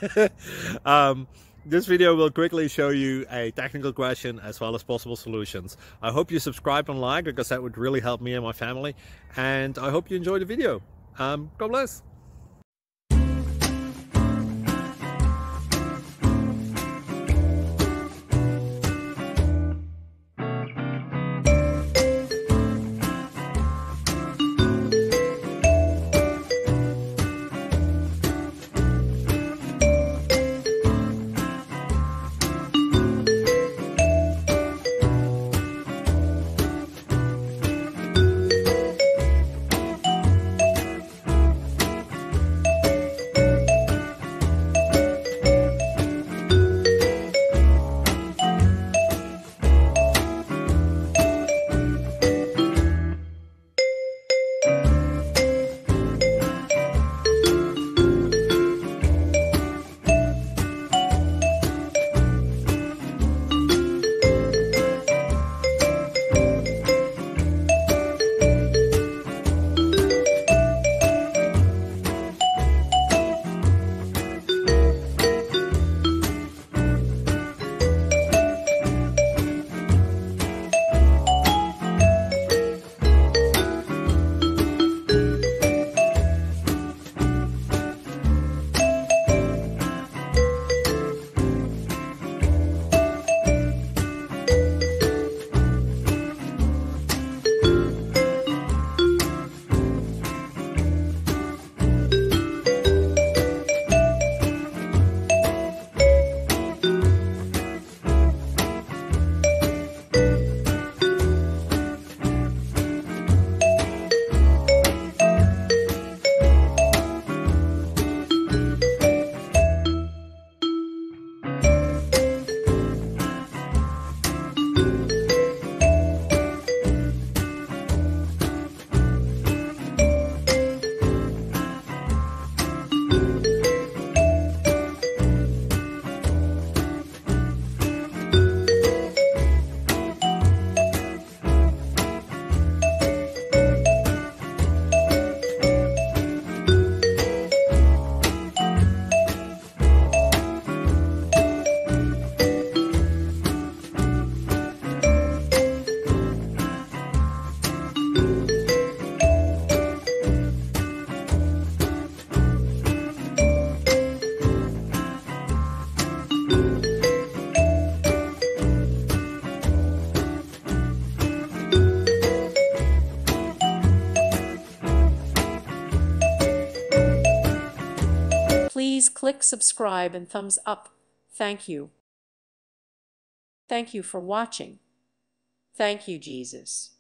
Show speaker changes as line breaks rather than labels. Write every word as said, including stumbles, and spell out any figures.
um, this video will quickly show you a technical question as well as possible solutions. I hope you subscribe and like, because that would really help me and my family. And I hope you enjoy the video. Um, God bless.
Please click subscribe and thumbs up. Thank you. Thank you for watching. Thank you, Jesus.